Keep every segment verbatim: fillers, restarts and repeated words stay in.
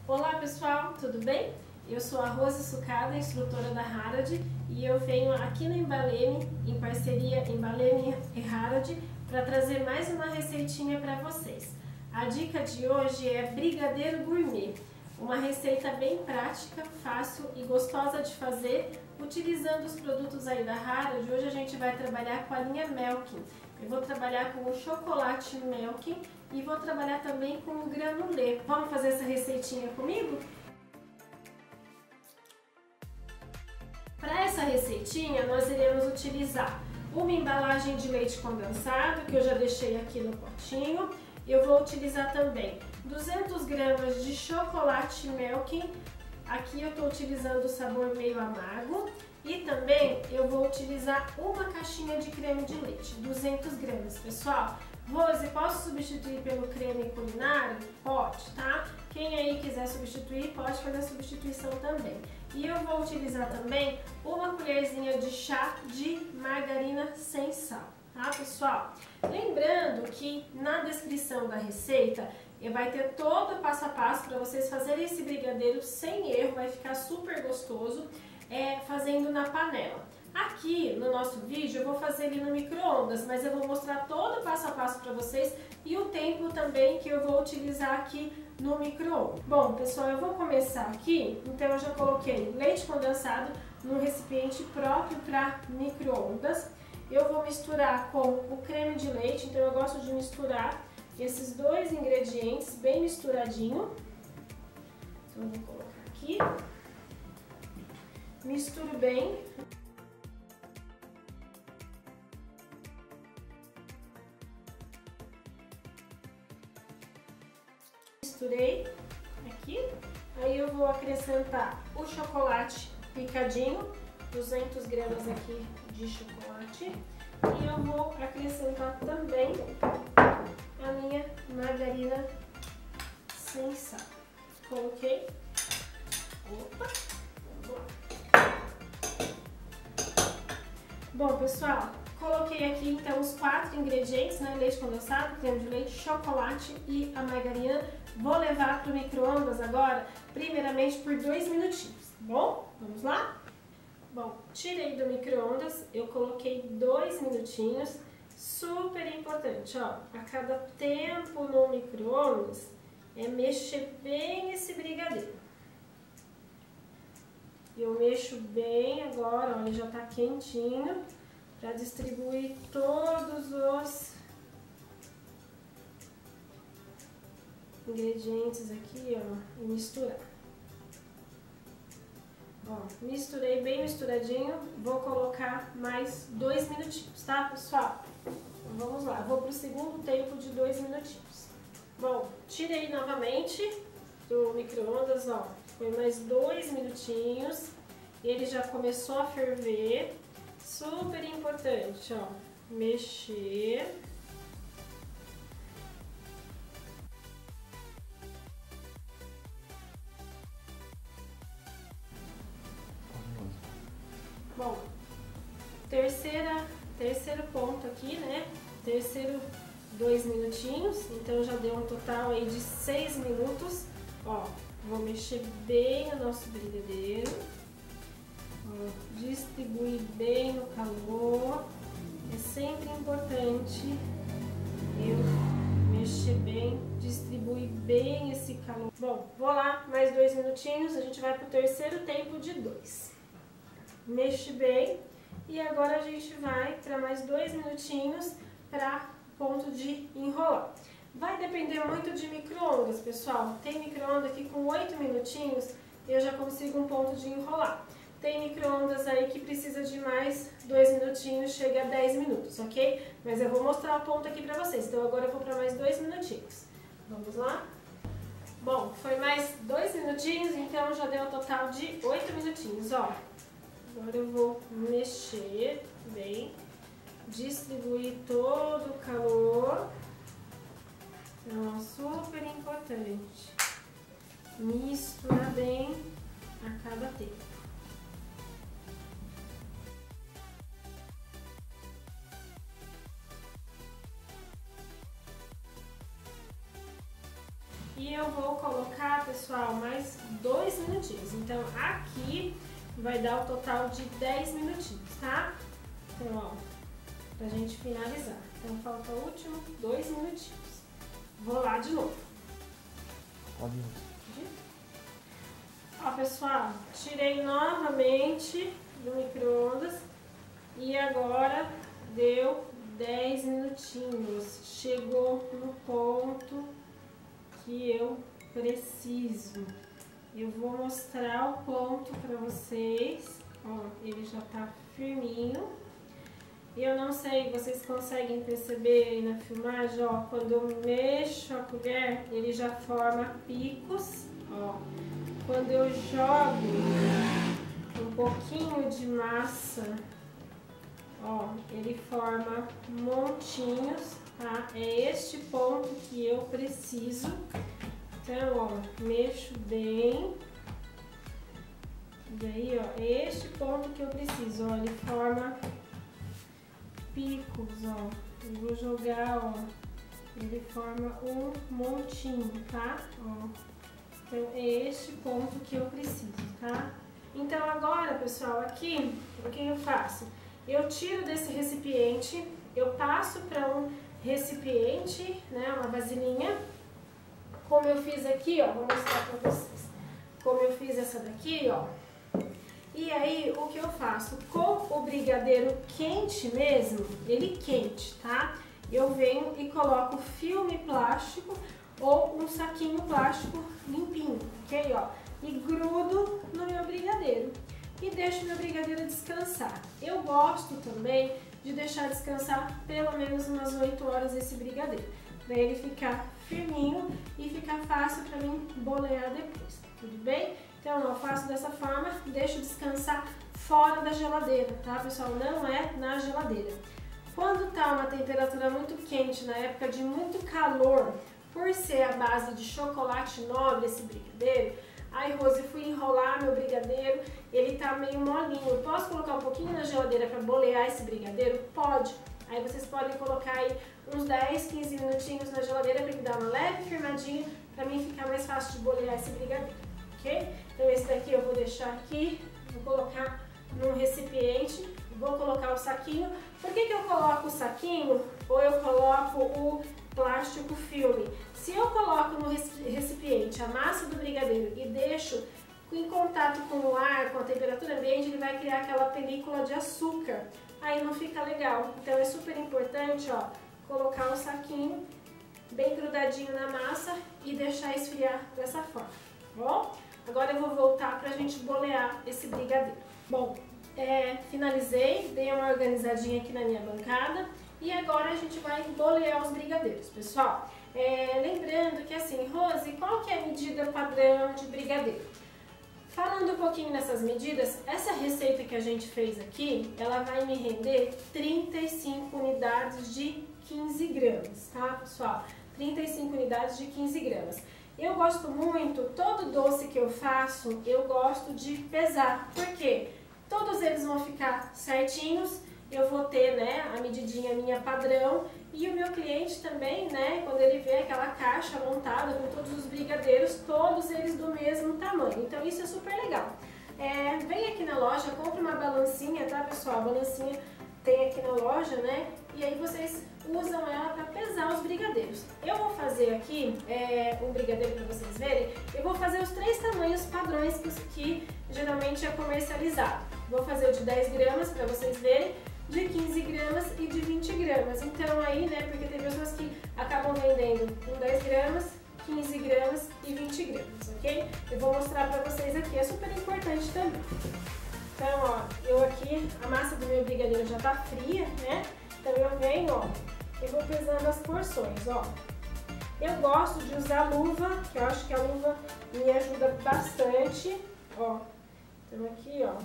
Olá pessoal, tudo bem? Eu sou a Rose Sucada, instrutora da Harad, e eu venho aqui no Embaleme, em parceria Embaleme e Harad, para trazer mais uma receitinha para vocês. A dica de hoje é brigadeiro gourmet, uma receita bem prática, fácil e gostosa de fazer, utilizando os produtos aí da Harad. Hoje a gente vai trabalhar com a linha Melkin. Eu vou trabalhar com o chocolate Melkin e vou trabalhar também com o granulê. Vamos fazer essa receitinha comigo? Para essa receitinha nós iremos utilizar uma embalagem de leite condensado, que eu já deixei aqui no potinho. Eu vou utilizar também duzentas gramas de chocolate Melkin. Aqui eu estou utilizando o sabor meio amargo. E também eu vou utilizar uma caixinha de creme de leite, duzentas gramas, pessoal. Rose, posso substituir pelo creme culinário? Pode, tá? Quem aí quiser substituir, pode fazer a substituição também. E eu vou utilizar também uma colherzinha de chá de margarina sem sal, tá, pessoal? Lembrando que na descrição da receita vai ter todo o passo a passo para vocês fazerem esse brigadeiro sem erro, vai ficar super gostoso. É, fazendo na panela. Aqui no nosso vídeo eu vou fazer ele no micro-ondas, mas eu vou mostrar todo o passo a passo para vocês e o tempo também que eu vou utilizar aqui no micro-ondas. Bom, pessoal, eu vou começar aqui, então eu já coloquei leite condensado num recipiente próprio para micro-ondas. Eu vou misturar com o creme de leite, então eu gosto de misturar esses dois ingredientes bem misturadinho. Então eu vou colocar aqui. Misturo bem. Misturei aqui. Aí eu vou acrescentar o chocolate picadinho, duzentas gramas aqui de chocolate. E eu vou acrescentar também a minha margarina sem sal. Coloquei. Opa! Bom, pessoal, coloquei aqui então os quatro ingredientes, né? Leite condensado, creme de leite, chocolate e a margarina. Vou levar para o micro-ondas agora, primeiramente por dois minutinhos, tá bom? Vamos lá? Bom, tirei do micro-ondas, eu coloquei dois minutinhos, super importante, ó. A cada tempo no micro-ondas é mexer bem esse brigadeiro. Eu mexo bem agora, olha, já tá quentinho, para distribuir todos os ingredientes aqui, ó, e misturar. Ó, misturei bem misturadinho, vou colocar mais dois minutinhos, tá, pessoal? Então, vamos lá, vou pro segundo tempo de dois minutinhos. Bom, tirei novamente do micro-ondas, ó. Foi mais dois minutinhos, ele já começou a ferver, super importante, ó, mexer. Bom, terceira, terceiro ponto aqui, né, terceiro dois minutinhos, então já deu um total aí de seis minutos, ó. Vou mexer bem o nosso brigadeiro, ó, distribuir bem no calor. É sempre importante eu mexer bem, distribuir bem esse calor. Bom, vou lá, mais dois minutinhos, a gente vai pro terceiro tempo de dois. Mexe bem e agora a gente vai para mais dois minutinhos para ponto de enrolar. Vai depender muito de micro-ondas, pessoal. Tem micro-ondas aqui com oito minutinhos, eu já consigo um ponto de enrolar. Tem micro-ondas aí que precisa de mais dois minutinhos, chega a dez minutos, ok? Mas eu vou mostrar o ponto aqui pra vocês, então agora eu vou para mais dois minutinhos. Vamos lá? Bom, foi mais dois minutinhos, então já deu um total de oito minutinhos, ó. Agora eu vou mexer bem, distribuir todo o calor. Então, super importante, misturar bem a cada tempo. E eu vou colocar, pessoal, mais minutinhos. Então, aqui vai dar o total de dez minutinhos, tá? Então, ó, pra gente finalizar. Então, falta o último dois minutinhos. Vou lá de novo. Pode ir. Ó, pessoal, tirei novamente do micro-ondas e agora deu dez minutinhos. Chegou no ponto que eu preciso. Eu vou mostrar o ponto para vocês. Ó, ele já tá firminho. Eu não sei, vocês conseguem perceber aí na filmagem, ó, quando eu mexo a colher, ele já forma picos, ó. Quando eu jogo um pouquinho de massa, ó, ele forma montinhos, tá? É este ponto que eu preciso. Então, ó, mexo bem. E aí, ó, é este ponto que eu preciso, ó, ele forma picos, ó. Eu vou jogar, ó, ele forma um montinho, tá? Ó. Então, é este ponto que eu preciso, tá? Então, agora, pessoal, aqui, o que eu faço? Eu tiro desse recipiente, eu passo para um recipiente, né, uma vasilhinha, como eu fiz aqui, ó, vou mostrar para vocês. Como eu fiz essa daqui, ó. E aí, o que eu faço? Com o brigadeiro quente mesmo, ele quente, tá? Eu venho e coloco filme plástico ou um saquinho plástico limpinho, ok? Ó, e grudo no meu brigadeiro e deixo meu brigadeiro descansar. Eu gosto também de deixar descansar pelo menos umas oito horas esse brigadeiro, para ele ficar firminho e ficar fácil para mim bolear depois, tudo bem? Então, eu faço dessa forma, deixo descansar fora da geladeira, tá, pessoal? Não é na geladeira. Quando tá uma temperatura muito quente, na época de muito calor, por ser a base de chocolate nobre esse brigadeiro, aí, Rose, eu fui enrolar meu brigadeiro, ele tá meio molinho. Eu posso colocar um pouquinho na geladeira para bolear esse brigadeiro? Pode. Aí vocês podem colocar aí uns dez, quinze minutinhos na geladeira para ele dar uma leve firmadinha, para mim ficar mais fácil de bolear esse brigadeiro, ok? Então esse daqui eu vou deixar aqui, vou colocar num recipiente, vou colocar o saquinho. Por que que eu coloco o saquinho ou eu coloco o plástico filme? Se eu coloco no recipiente a massa do brigadeiro e deixo em contato com o ar, com a temperatura ambiente, ele vai criar aquela película de açúcar. Aí não fica legal. Então é super importante, ó, colocar o saquinho bem grudadinho na massa e deixar esfriar dessa forma, tá bom? Agora eu vou voltar pra gente bolear esse brigadeiro. Bom, é, finalizei, dei uma organizadinha aqui na minha bancada e agora a gente vai bolear os brigadeiros, pessoal. É, lembrando que assim, Rose, qual que é a medida padrão de brigadeiro? Falando um pouquinho nessas medidas, essa receita que a gente fez aqui, ela vai me render trinta e cinco unidades de quinze gramas, tá, pessoal? trinta e cinco unidades de quinze gramas. Eu gosto muito, todo doce que eu faço, eu gosto de pesar. Por quê? Todos eles vão ficar certinhos, eu vou ter, né, a medidinha minha padrão e o meu cliente também, né, quando ele vê aquela caixa montada com todos os brigadeiros, todos eles do mesmo tamanho. Então isso é super legal. É, vem aqui na loja, compra uma balancinha, tá, pessoal? A balancinha tem aqui na loja, né? E aí vocês usam ela para pesar os brigadeiros. Eu vou fazer aqui é, um brigadeiro para vocês verem. Eu vou fazer os três tamanhos padrões que, que geralmente é comercializado. Vou fazer o de dez gramas para vocês verem, de quinze gramas e de vinte gramas. Então aí, né, porque tem pessoas que acabam vendendo com dez gramas, quinze gramas e vinte gramas, ok? Eu vou mostrar para vocês aqui, é super importante também. Então, ó, eu aqui, a massa do meu brigadeiro já tá fria, né? Então eu venho, ó, e vou pesando as porções, ó. Eu gosto de usar luva, que eu acho que a luva me ajuda bastante, ó. Então aqui, ó,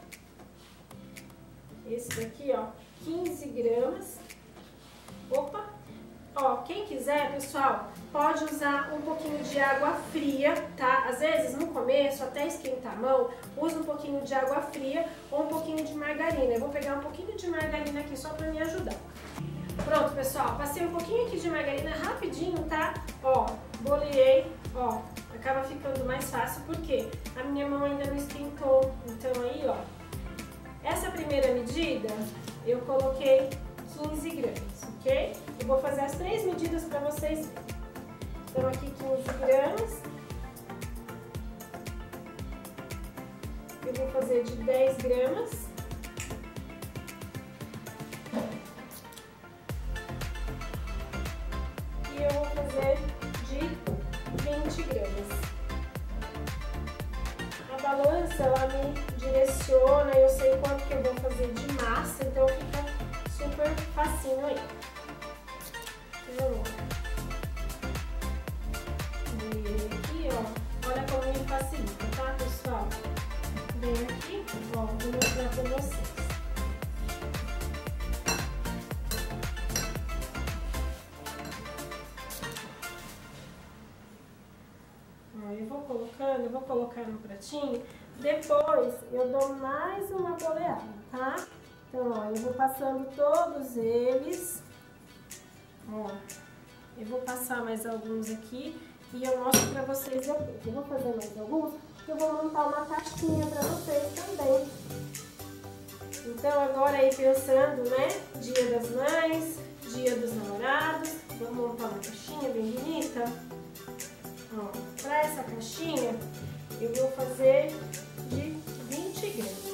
esse daqui, ó, quinze gramas. Opa! Ó, quem quiser, pessoal, pode usar um pouquinho de água fria, tá? Às vezes, no começo, até esquentar a mão, usa um pouquinho de água fria ou um pouquinho de margarina. Eu vou pegar um pouquinho de margarina aqui só pra me ajudar. Pronto, pessoal, passei um pouquinho aqui de margarina rapidinho, tá? Ó, boleei, ó, a acaba ficando mais fácil porque a minha mão ainda não esquentou. Então aí, ó, essa primeira medida eu coloquei quinze gramas, ok? Eu vou fazer as três medidas para vocês verem. Então aqui quinze gramas. Eu vou fazer de dez gramas. E eu vou fazer de vinte gramas. A balança, ela me direciona, eu sei quanto que eu vou fazer de massa, então fica super facinho aí. Então, aqui, ó, olha como me facilita, tá, pessoal? Vem aqui, ó, vou mostrar pra vocês. Ó, eu vou colocando, eu vou colocar no pratinho, depois eu dou mais uma boleada, tá? Então, ó, eu vou passando todos eles, ó, eu vou passar mais alguns aqui e eu mostro pra vocês depois. Eu vou fazer mais alguns, eu vou montar uma caixinha pra vocês também. Então, agora aí pensando, né, Dia das Mães, Dia dos Namorados, vou montar uma caixinha bem bonita. Ó, pra essa caixinha, eu vou fazer de vinte gramas.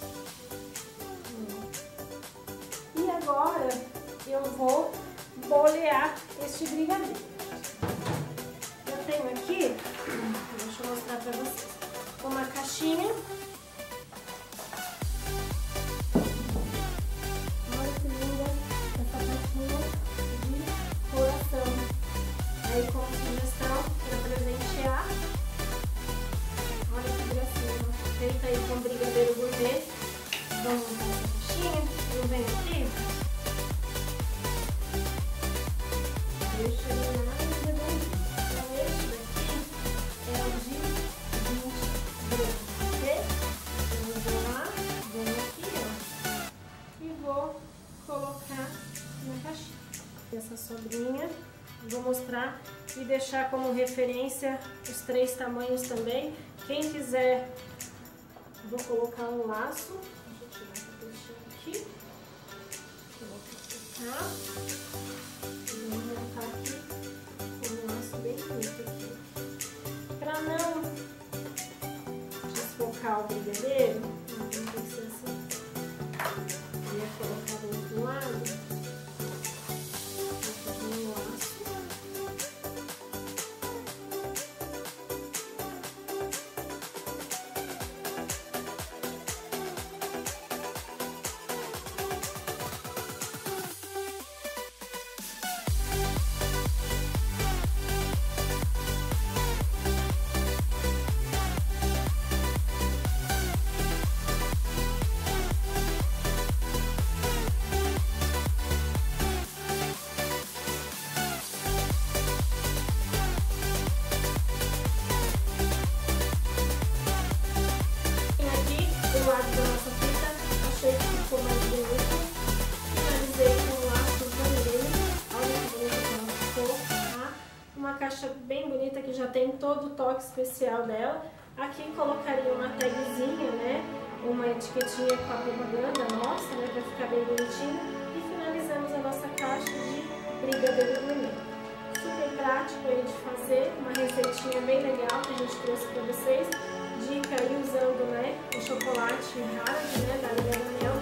E agora eu vou bolear este brigadeiro. Eu tenho aqui, deixa eu mostrar pra vocês, uma caixinha. Olha que linda essa caixinha de coração. Aí como sugestão para presentear, olha que gracinha, feita aí com brigadeiro gourmet. Vamos montar essa caixinha, eu venho aqui, deixa ele mais redondinho. Então este daqui é o de vinte gramas, ok? Eu vou lá, venho aqui, ó, e vou colocar na caixinha. Essa sobrinha, vou mostrar e deixar como referência os três tamanhos também. Quem quiser, vou colocar um laço. Deixa eu tirar essa peixinha aqui. Vou colocar. E vou montar aqui um laço bem bonito aqui. Para não desfocar o brigadeiro, não tem que ser assim. Eu ia colocar do outro lado. Do lado da nossa fita, achei que ficou mais bonito. Finalizei com um laço vermelho. Olha que bonito que ela ficou, tá? Uma caixa bem bonita que já tem todo o toque especial dela. Aqui colocaria uma tagzinha, né? Uma etiquetinha com a propaganda nossa, né? Pra ficar bem bonitinho. E finalizamos a nossa caixa de brigadeiro gourmet. Super prático aí de fazer, uma receitinha bem legal que a gente trouxe pra vocês. Dica aí usando, né, o chocolate Hard, né, da Ilha do Mel.